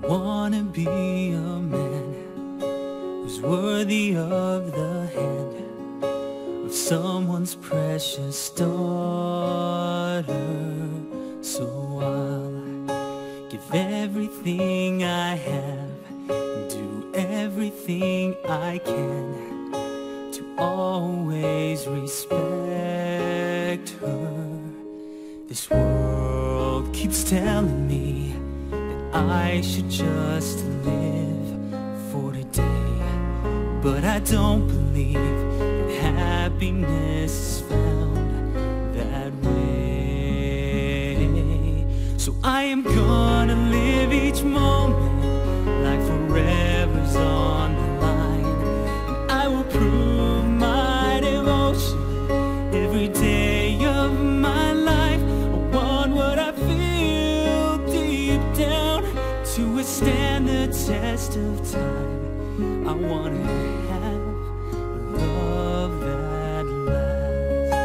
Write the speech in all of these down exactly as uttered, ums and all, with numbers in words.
wanna be a man who's worthy of the hand of someone's precious daughter. So I'll give everything I have and do everything I can to always respect her. This world keeps telling me that I should just live for today, but I don't believe that happiness is found that way. So I am gonna live each moment like forever's on the line, and I will prove my devotion every day of my life. I want what I feel deep down to withstand the test of time. I want to have love that lasts.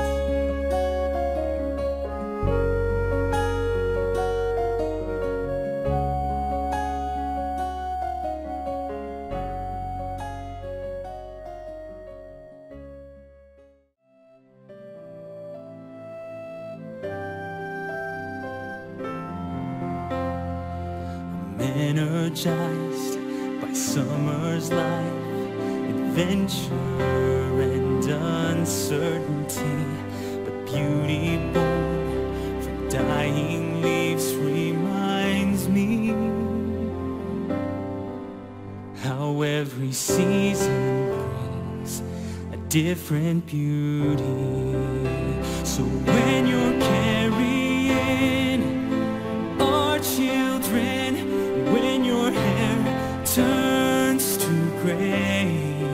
I'm energized by summer's life, adventure and uncertainty, but beauty born from dying leaves reminds me how every season brings a different beauty. So when you're carrying our children, when your hair turns to gray,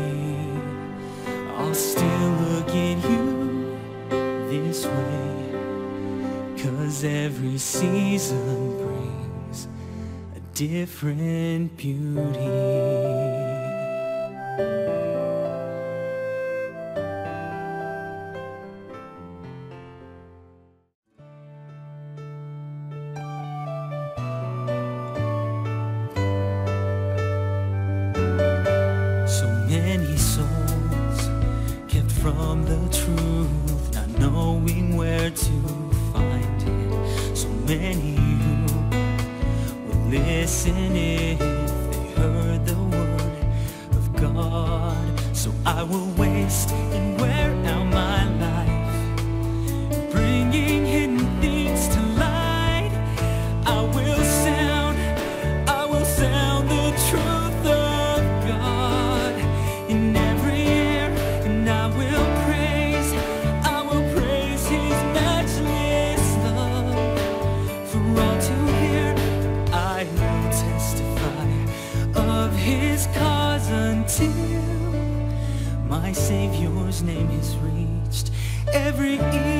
I'll still look at you this way, 'cause every season brings a different beauty. Many souls kept from the truth, not knowing where to find it. So many who would listen if they heard the word of God. So I will waste and wear out my life, bringing hidden things to light. I will sound, I will sound the truth of God in every ear, and I will praise, I will praise his matchless love for all to hear. I will testify of his cause until my Savior's name is reached every ear.